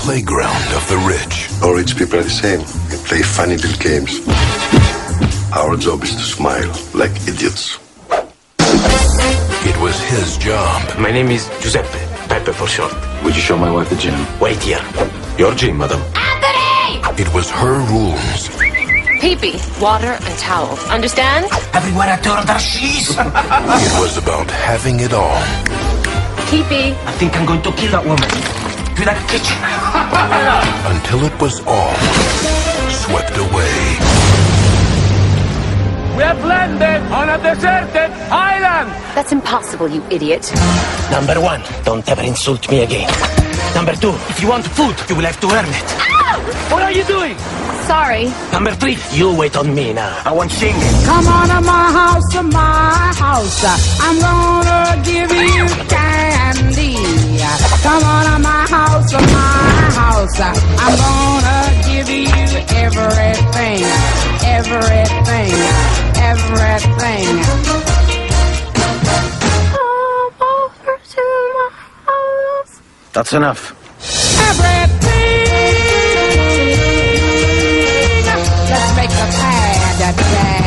playground of the rich. All rich people are the same. They play funny little games. Our job is to smile like idiots. It was his job. My name is Giuseppe, Pepe for short. Would you show my wife the gym? Wait here. Your gym, madam. Anthony! It was her rules. Pee-pee, water, and towel. Understand? Everyone at order, she's. It was about having it all. Pee-pee. I think I'm going to kill that woman. To that kitchen. Until it was all swept away. We have landed on a deserted island! That's impossible, you idiot. Number one, don't ever insult me again. Number two, if you want food, you will have to earn it. Ow! What are you doing? Sorry. Number three, you wait on me now. I want singing. Come on to my house, I'm gonna give you candy. Come on to my house, I'm gonna give you everything, everything, everything. Come over to my house. That's enough. Everything. Let's make a pad.